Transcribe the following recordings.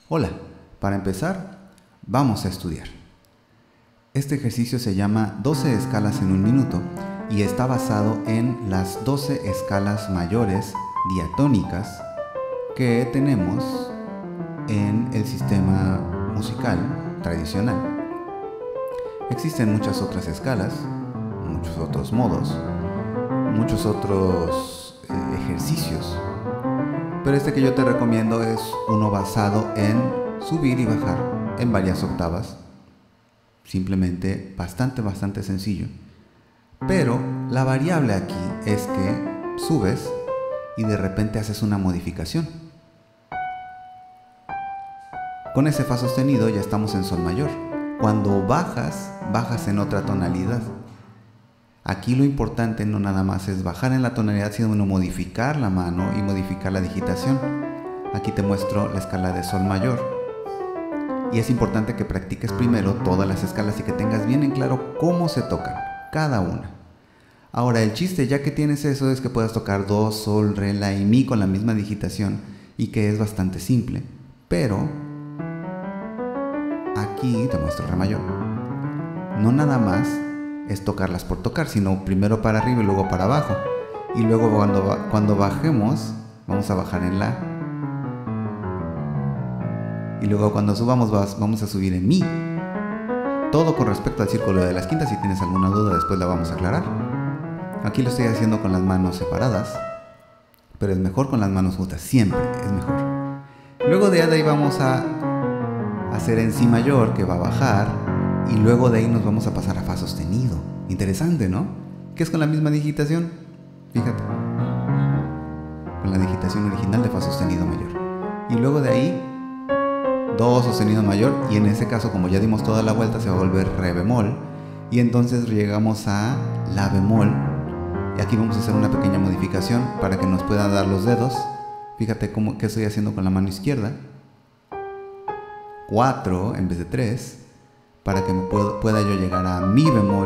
Hola, para empezar, vamos a estudiar. Este ejercicio se llama 12 escalas en un minuto y está basado en las 12 escalas mayores diatónicas que tenemos en el sistema musical tradicional. Existen muchas otras escalas, muchos otros modos, muchos otros ejercicios, pero este que yo te recomiendo es uno basado en subir y bajar en varias octavas. Simplemente bastante sencillo. Pero la variable aquí es que subes y de repente haces una modificación. Con ese fa sostenido ya estamos en sol mayor. Cuando bajas, bajas en otra tonalidad. Aquí lo importante no nada más es bajar en la tonalidad, sino modificar la mano y modificar la digitación. Aquí te muestro la escala de sol mayor. Y es importante que practiques primero todas las escalas y que tengas bien en claro cómo se tocan, cada una. Ahora, el chiste, ya que tienes eso, es que puedas tocar do, sol, re, la y mi con la misma digitación y que es bastante simple. Pero aquí te muestro re mayor. No nada más es tocarlas por tocar, sino primero para arriba y luego para abajo. Y luego cuando bajemos, vamos a bajar en la. Y luego cuando subamos vamos a subir en mi. Todo con respecto al círculo de las quintas. Si tienes alguna duda después la vamos a aclarar. Aquí lo estoy haciendo con las manos separadas, pero es mejor con las manos juntas, siempre es mejor. Luego de ahí vamos a hacer en si mayor, que va a bajar, y luego de ahí nos vamos a pasar a fa sostenido. Interesante, ¿no? Que es con la misma digitación. Fíjate, con la digitación original de fa sostenido mayor. Y luego de ahí do sostenido mayor, y en ese caso, como ya dimos toda la vuelta, se va a volver re bemol, y entonces llegamos a la bemol, y aquí vamos a hacer una pequeña modificación para que nos puedan dar los dedos. Fíjate qué estoy haciendo con la mano izquierda, 4 en vez de 3, para que pueda yo llegar a mi bemol,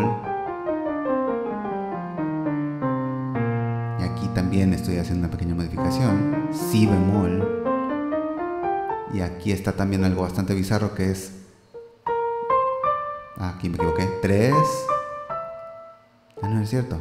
y aquí también estoy haciendo una pequeña modificación, si bemol. Y aquí está también algo bastante bizarro que es... aquí me equivoqué. 3. No es cierto.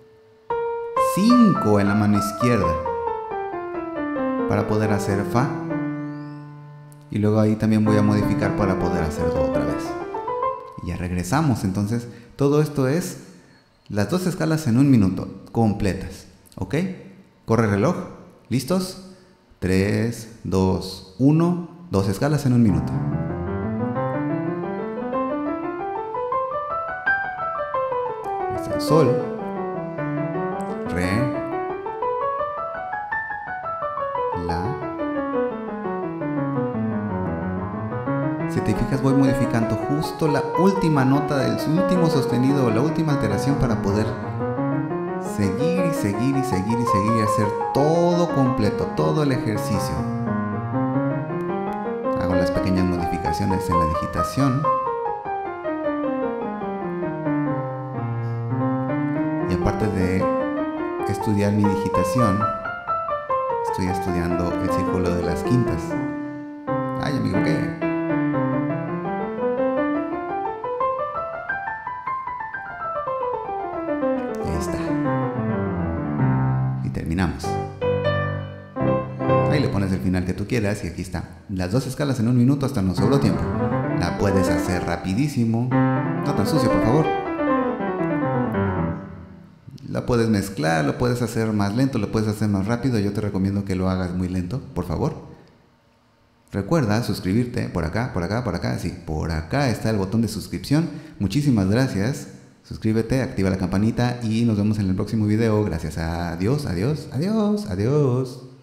5 en la mano izquierda. Para poder hacer fa. Y luego ahí también voy a modificar para poder hacer do otra vez. Y ya regresamos. Entonces, todo esto es las 2 escalas en un minuto. Completas. ¿Ok? Corre reloj. ¿Listos? 3, 2, 1, 2 escalas en un minuto. Este es sol, re, la. Si te fijas, voy modificando justo la última nota del último sostenido o la última alteración para poder seguir y seguir y seguir y seguir y hacer todo completo, todo el ejercicio. Hago las pequeñas modificaciones en la digitación. Y aparte de estudiar mi digitación, estoy estudiando el círculo de las quintas. ¡Ay, ya me equivoqué! Ahí está. Y terminamos. Ahí le pones el final que tú quieras y aquí está. Las 2 escalas en un minuto, hasta nos sobró tiempo. La puedes hacer rapidísimo. No tan sucio, por favor. La puedes mezclar, lo puedes hacer más lento, lo puedes hacer más rápido. Yo te recomiendo que lo hagas muy lento, por favor. Recuerda suscribirte por acá, por acá, por acá. Sí, por acá está el botón de suscripción. Muchísimas gracias. Suscríbete, activa la campanita y nos vemos en el próximo video. Gracias a Dios, adiós, adiós, adiós.